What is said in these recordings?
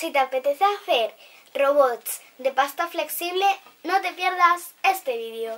Si te apetece hacer robots de pasta flexible, no te pierdas este vídeo.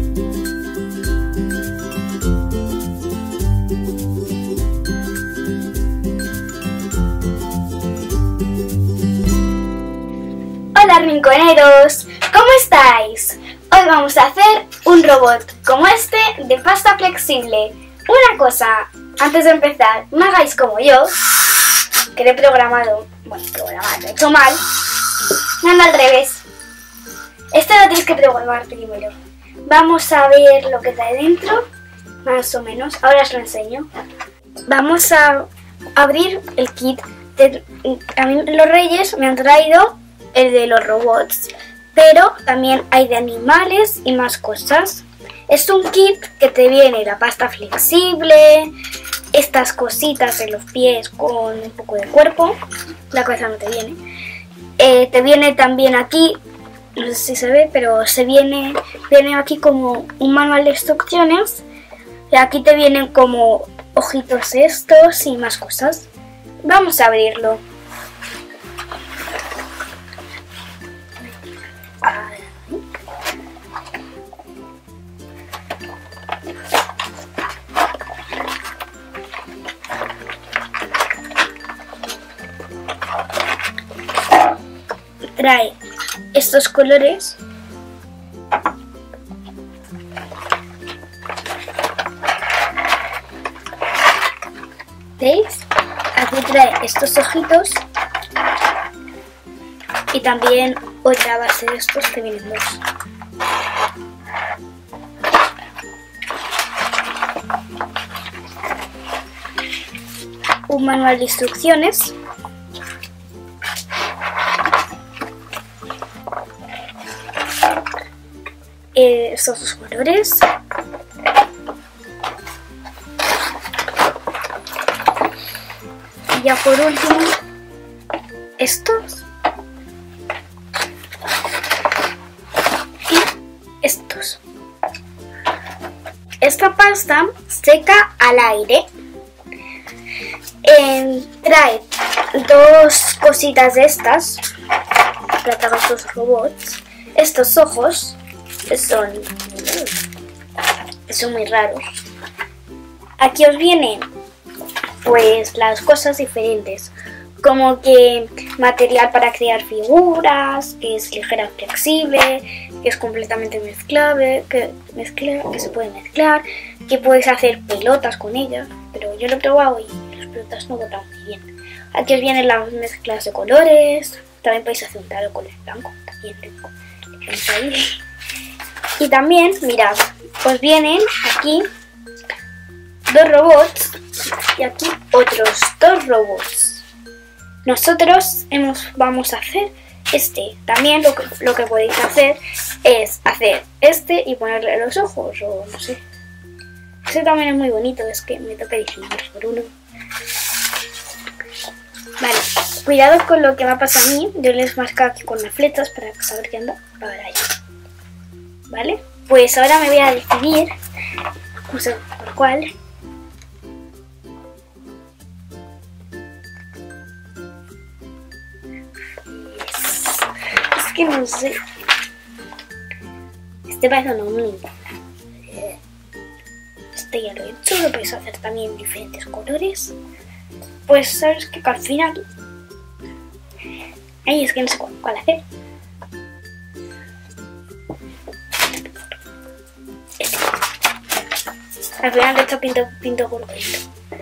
Hola rinconeros, ¿cómo estáis? Hoy vamos a hacer un robot como este de pasta flexible. Una cosa, antes de empezar, no hagáis como yo, que lo he programado, lo he hecho mal, me anda al revés. Esto lo tienes que programar primero. Vamos a ver lo que trae dentro, más o menos, ahora os lo enseño. Vamos a abrir el kit. A mí los Reyes me han traído el de los robots, pero también hay de animales y más cosas. Es un kit que te viene la pasta flexible, estas cositas en los pies con un poco de cuerpo, la cabeza no te viene. Te viene también aquí, no sé si se ve, pero viene aquí como un manual de instrucciones. Y aquí te vienen como ojitos estos y más cosas. Vamos a abrirlo. Trae estos colores. ¿Veis? Aquí trae estos ojitos. Y también otra base de estos que vienen dos. Un manual de instrucciones. Estos dos colores. Y ya por último, estos. Y estos. Esta pasta seca al aire. Trae dos cositas de estas para que hagan estos robots. Estos ojos son muy raros. Aquí os vienen pues las cosas diferentes, como que material para crear figuras, que es ligera, flexible, que es completamente mezclable, que se puede mezclar, que puedes hacer pelotas con ella, pero yo lo he probado y las pelotas no botan muy bien. Aquí os vienen las mezclas de colores, también podéis hacer un dado con el blanco, también ahí. Y también, mirad, os vienen aquí dos robots y aquí otros dos robots. Nosotros vamos a hacer este. También lo que podéis hacer es hacer este y ponerle los ojos, o no sé. Este también es muy bonito, es que me toca decidir por uno. Vale, cuidado con lo que me pasa a mí. Yo les marco aquí con las flechas para saber qué anda para allá. ¿Vale? Pues ahora me voy a decidir por cuál. Es que no sé. Este parece un omni. Este ya lo he hecho. Lo podéis hacer también en diferentes colores. Pues sabes que al final... Ay, es que no sé cuál hacer. Al final de esto pinto gordito.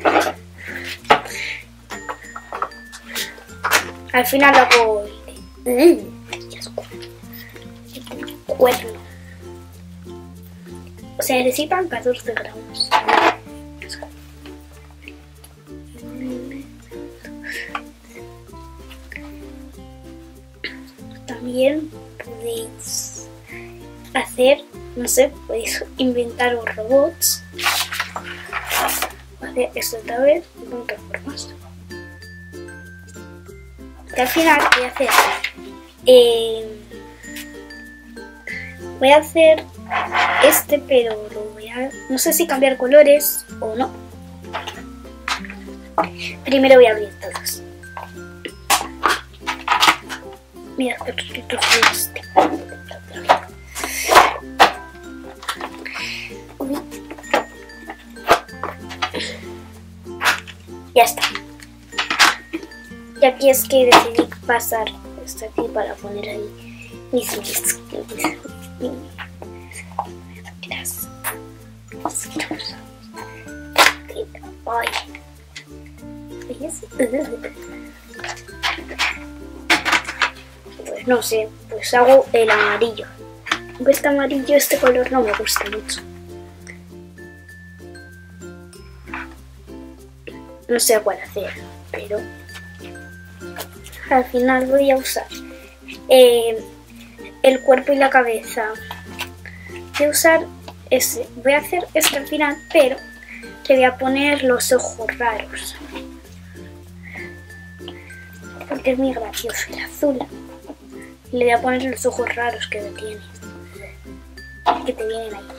Al final lo hago cuerno. Se necesitan 14 gramos. También podéis hacer, no sé, podéis inventar robots. Hacer esto otra vez con otras formas. Y al final voy a hacer este, pero no sé si cambiar colores o no. Primero voy a abrir todos. Mira, perrito este. Uy. Ya está. Y aquí es que decidí pasar esto aquí para poner ahí mis ay. Pues no sé, pues hago el amarillo. Este amarillo, este color no me gusta mucho. No sé cuál hacer, pero al final voy a usar el cuerpo y la cabeza. Voy a usar ese. Voy a hacer este al final, pero le voy a poner los ojos raros. Porque es muy gracioso el azul. Y le voy a poner los ojos raros que tiene. Que te vienen ahí.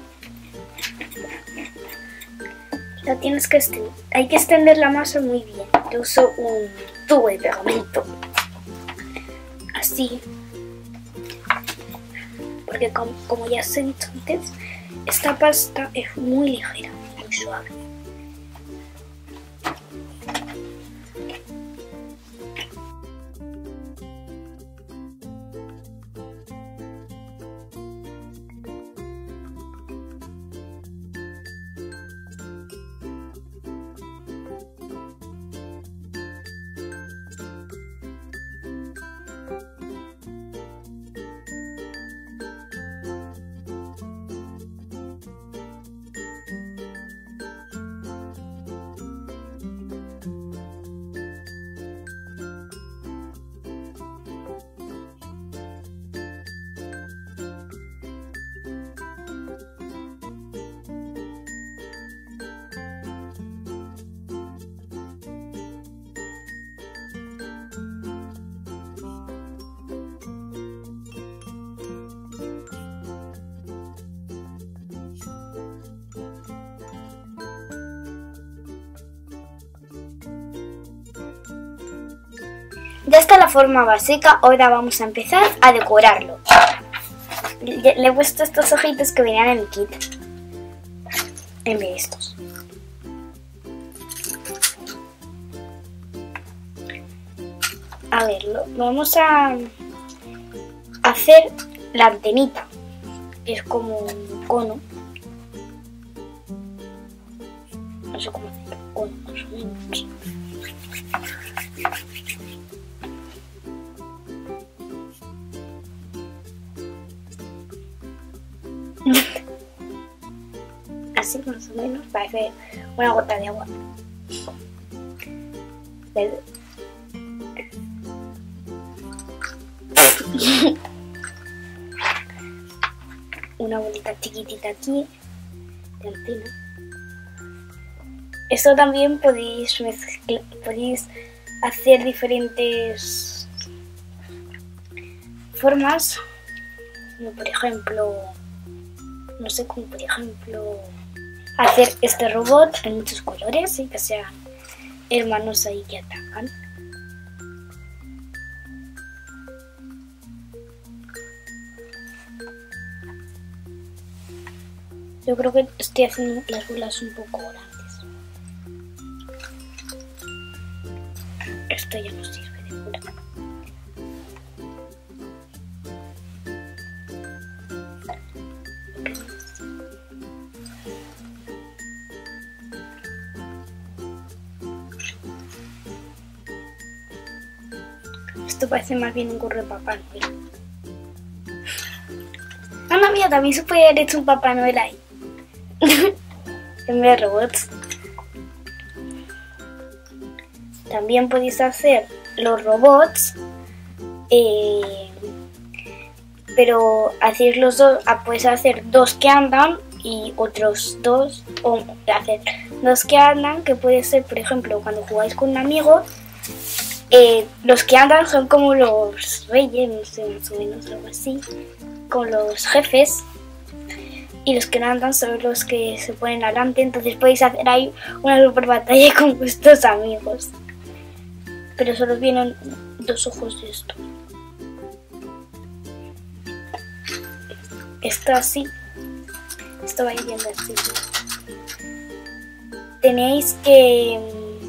La tienes que extender. Hay que extender la masa muy bien. Yo uso un tubo de pegamento. Así. Porque como ya os he dicho antes, esta pasta es muy ligera, muy suave. Ya está la forma básica, ahora vamos a empezar a decorarlo. Le he puesto estos ojitos que venían en el kit, en vez de estos. A ver, vamos a hacer la antenita, que es como un cono. No sé cómo hacer un cono, más o menos. Así más o menos parece una gota de agua. Una bolita chiquitita aquí de antena. Esto también podéis hacer diferentes formas, como por ejemplo, no sé, como por ejemplo hacer este robot en muchos colores y que sean hermanos ahí que atacan. Yo creo que estoy haciendo las bolas un poco grandes. Esto ya no sirve de bola. Esto parece más bien un gorro de Papá Noel. Mamma mía, también se puede haber hecho un Papá Noel ahí. En vez de robots. También podéis hacer los robots, pero hacer los dos, puedes hacer dos que andan y otros dos, o hacer dos que andan, que puede ser, por ejemplo, cuando jugáis con un amigo, los que andan son como los reyes, no sé, más o menos algo así, con los jefes. Y los que no andan son los que se ponen adelante, entonces podéis hacer ahí una super batalla con vuestros amigos. Pero solo vienen dos ojos de esto. esto así, esto va yendo así. Tenéis que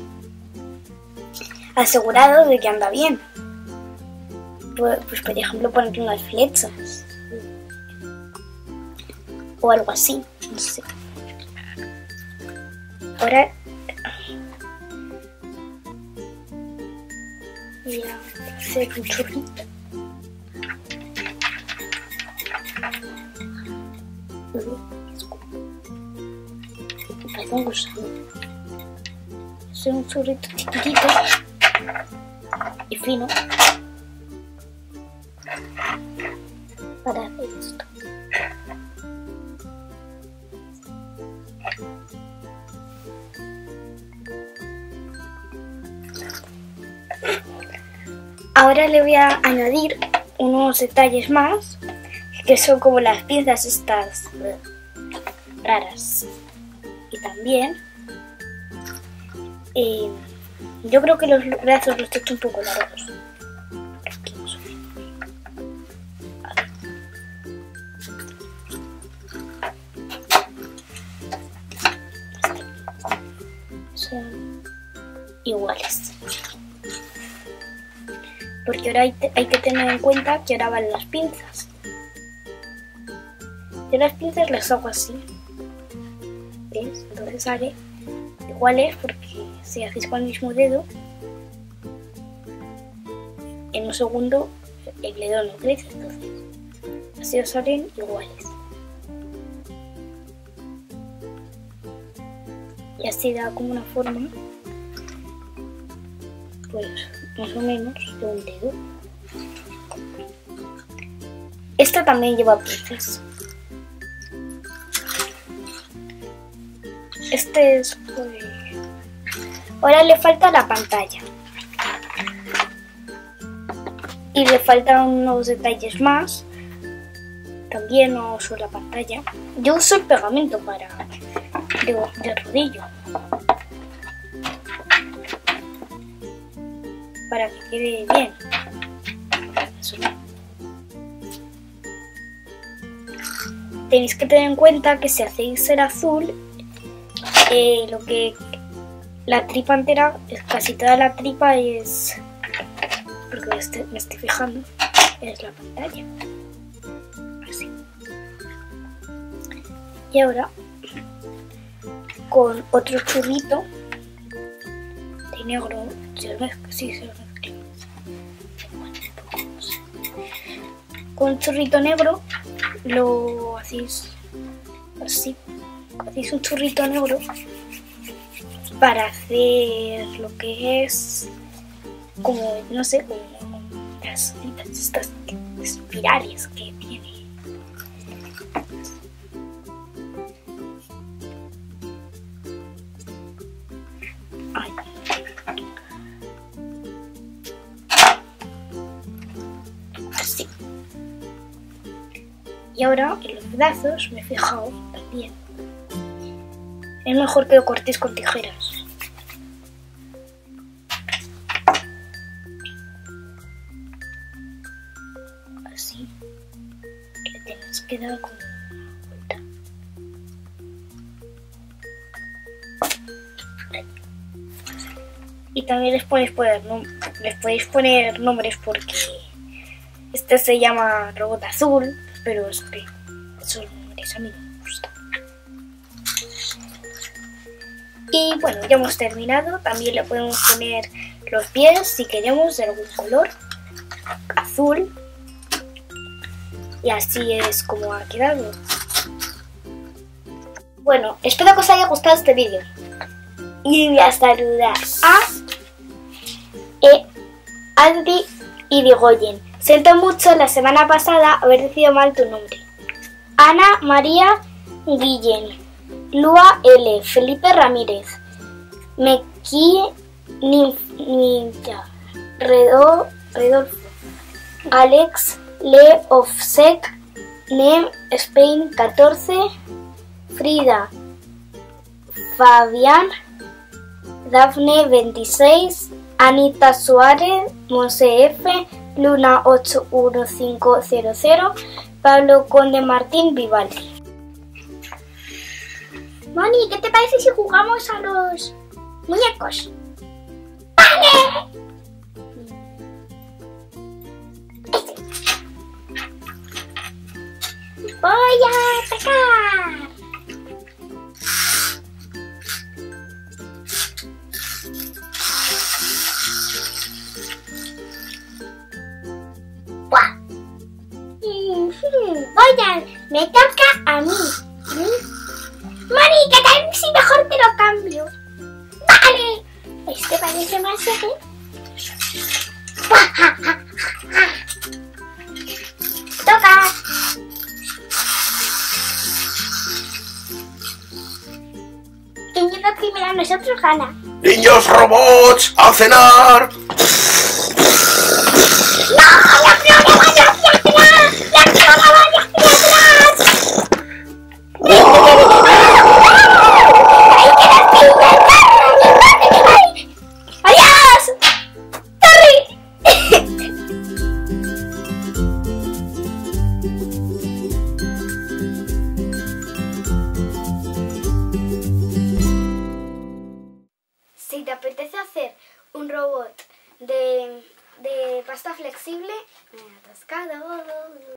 asegurado de que anda bien. Pues por ejemplo poner unas flechas o algo así, no sé. Ahora voy a hacer un churrito. Parece un gusano. Es un churrito chiquitito y fino para hacer esto. Ahora le voy a añadir unos detalles más, que son como las piezas estas raras. Y también yo creo que los brazos los he hecho un poco largos. Aquí más o menos. Son iguales. Porque ahora hay que tener en cuenta que ahora van las pinzas. Yo las pinzas las hago así. ¿Ves? Entonces sale iguales porque si hacéis con el mismo dedo, en un segundo el dedo no crece, entonces así os salen iguales. Y así da como una forma, pues más o menos de un dedo. Esta también lleva pinzas. Este es pues... Ahora le falta la pantalla. Y le faltan unos detalles más. También no uso la pantalla. Yo uso el pegamento de rodillo. Para que quede bien. Tenéis que tener en cuenta que si hacéis el azul, la tripa entera, casi toda la tripa es, porque me estoy fijando, es la pantalla. Así. Y ahora, con otro churrito de negro, con un churrito negro lo hacéis así. Hacéis un churrito negro para hacer lo que es como, no sé, como estas espirales que tiene. Ay. Así. Y ahora en los brazos me he fijado también. Es mejor que lo cortéis con tijeras. Así. Le tenéis que dar como una vuelta. Y también les podéis poner nombres porque este se llama robot azul, pero es que esos nombres a mí no me gustan. Y bueno, ya hemos terminado. También le podemos poner los pies si queremos de algún color azul. Y así es como ha quedado. Bueno, espero que os haya gustado este vídeo. Y voy a saludar a Adri y Digoyen. Siento mucho la semana pasada haber decidido mal tu nombre. Ana María Guillén. Lua L. Felipe Ramírez. Meki Ninja. Redolfo. Alex Le Offsec. Nem Spain 14. Frida. Fabián. Dafne 26. Anita Suárez. Monse F. Luna 81500. Pablo Conde Martín Vivaldi. Moni, ¿qué te parece si jugamos a los muñecos? ¡Vale! Voy a atacar. ¡Buah! Me toca a mí. Moni, ¿qué tal si mejor te lo cambio? ¡Vale! Este parece más serio. ¡Toca! Quien llega primero a nosotros gana. ¡Niños robots, a cenar! Si te apetece hacer un robot de pasta flexible, me he atascado.